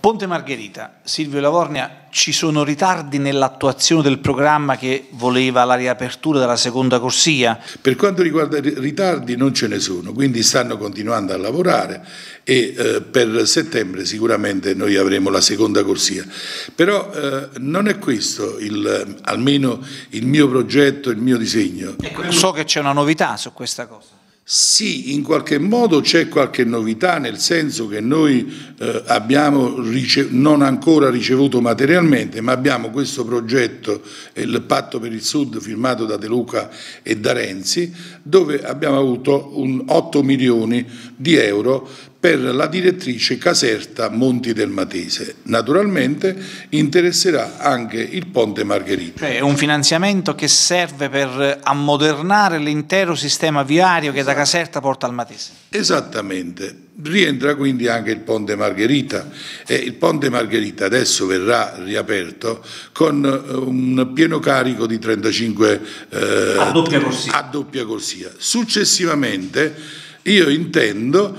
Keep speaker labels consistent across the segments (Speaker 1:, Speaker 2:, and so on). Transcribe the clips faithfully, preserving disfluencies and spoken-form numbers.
Speaker 1: Ponte Margherita, Silvio Lavorgna, ci sono ritardi nell'attuazione del programma che voleva la riapertura della seconda corsia?
Speaker 2: Per quanto riguarda i ritardi non ce ne sono, quindi stanno continuando a lavorare e eh, per settembre sicuramente noi avremo la seconda corsia. Però eh, non è questo il, almeno il mio progetto, il mio disegno.
Speaker 1: Ecco, so che c'è una novità su questa cosa.
Speaker 2: Sì, in qualche modo c'è qualche novità, nel senso che noi eh, abbiamo non ancora ricevuto materialmente, ma abbiamo questo progetto, il Patto per il Sud, firmato da De Luca e da Renzi, dove abbiamo avuto un otto milioni di euro per la direttrice Caserta Monti del Matese. Naturalmente interesserà anche il Ponte Margherita.
Speaker 1: Cioè è un finanziamento che serve per ammodernare l'intero sistema viario che da Caserta porta al Matese.
Speaker 2: Esattamente. Rientra quindi anche il Ponte Margherita e il Ponte Margherita adesso verrà riaperto con un pieno carico di trentacinque eh,
Speaker 1: a doppia corsia.
Speaker 2: A doppia corsia. Successivamente io intendo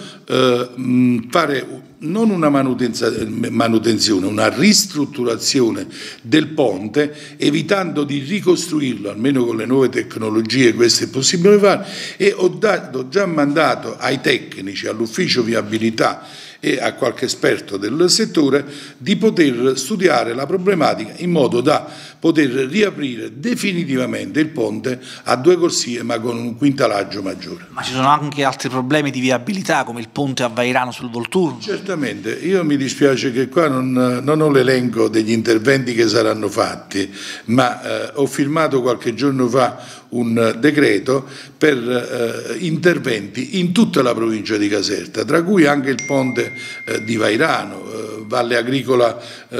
Speaker 2: eh, fare non una manutenzione, una ristrutturazione del ponte, evitando di ricostruirlo, almeno con le nuove tecnologie questo è possibile fare, e ho dato, già mandato ai tecnici, all'ufficio viabilità e a qualche esperto del settore di poter studiare la problematica in modo da poter riaprire definitivamente il ponte a due corsie ma con un quintalaggio maggiore.
Speaker 1: Ma ci sono anche altri problemi di viabilità come il ponte a Vairano sul Volturno?
Speaker 2: Certamente, io mi dispiace che qua non, non ho l'elenco degli interventi che saranno fatti, ma eh, ho firmato qualche giorno fa un decreto per eh, interventi in tutta la provincia di Caserta, tra cui anche il ponte eh, di Vairano, eh, Valle Agricola,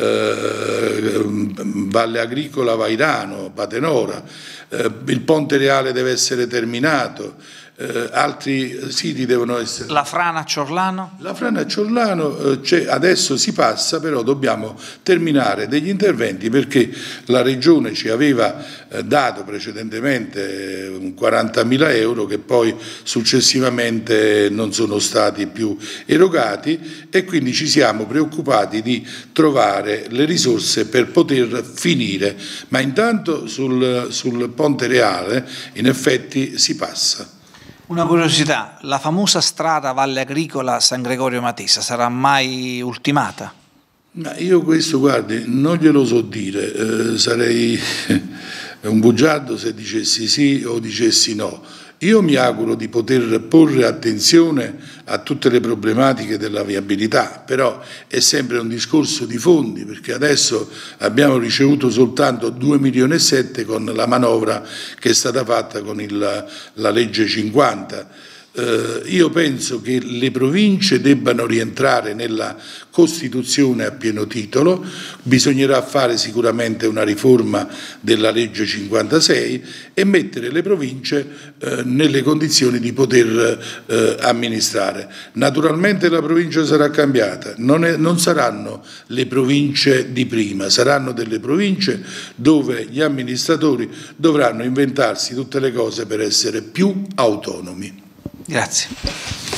Speaker 2: eh, Valle Agricola Vairano, Patenora, eh, il ponte reale deve essere terminato. Eh, altri siti devono essere...
Speaker 1: La frana a Ciorlano?
Speaker 2: La frana a Ciorlano eh, adesso si passa, però dobbiamo terminare degli interventi perché la Regione ci aveva eh, dato precedentemente eh, quarantamila euro che poi successivamente non sono stati più erogati e quindi ci siamo preoccupati di trovare le risorse per poter finire, ma intanto sul, sul Ponte Reale in effetti si passa.
Speaker 1: Una curiosità, la famosa strada Valle Agricola San Gregorio Matesa sarà mai ultimata?
Speaker 2: Ma io questo, guardi, non glielo so dire, eh, sarei un bugiardo se dicessi sì o dicessi no. Io mi auguro di poter porre attenzione a tutte le problematiche della viabilità, però è sempre un discorso di fondi, perché adesso abbiamo ricevuto soltanto due milioni e sette con la manovra che è stata fatta con il, la legge cinquanta. Eh, io penso che le province debbano rientrare nella Costituzione a pieno titolo, bisognerà fare sicuramente una riforma della legge cinquantasei e mettere le province eh, nelle condizioni di poter eh, amministrare. Naturalmente la provincia sarà cambiata, non, è, non saranno le province di prima, saranno delle province dove gli amministratori dovranno inventarsi tutte le cose per essere più autonomi.
Speaker 1: Grazie.